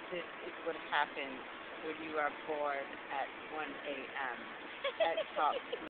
This is what happens when you are bored at 1 a.m. at Talk